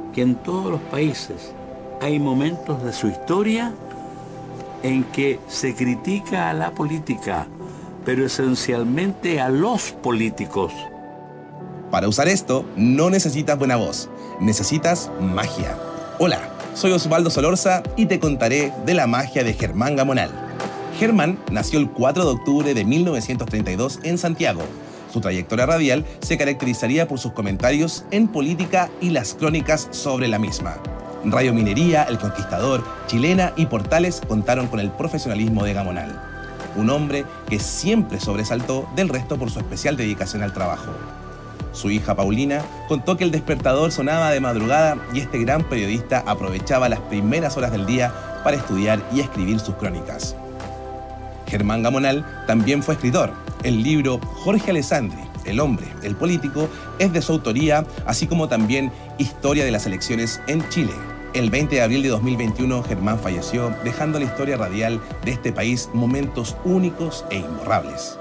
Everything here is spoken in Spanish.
que en todos los países hay momentos de su historia en que se critica a la política, pero esencialmente a los políticos. Para usar esto, no necesitas buena voz, necesitas magia. Hola, soy Osvaldo Solorza y te contaré de la magia de Germán Gamonal. Germán nació el 4 de octubre de 1932 en Santiago. Su trayectoria radial se caracterizaría por sus comentarios en política y las crónicas sobre la misma. Radio Minería, El Conquistador, Chilena y Portales contaron con el profesionalismo de Gamonal. Un hombre que siempre sobresaltó del resto por su especial dedicación al trabajo. Su hija Paulina contó que el despertador sonaba de madrugada y este gran periodista aprovechaba las primeras horas del día para estudiar y escribir sus crónicas. Germán Gamonal también fue escritor. El libro Jorge Alessandri, El hombre, el político, es de su autoría, así como también Historia de las elecciones en Chile. El 20 de abril de 2021, Germán falleció, dejando en la historia radial de este país momentos únicos e imborrables.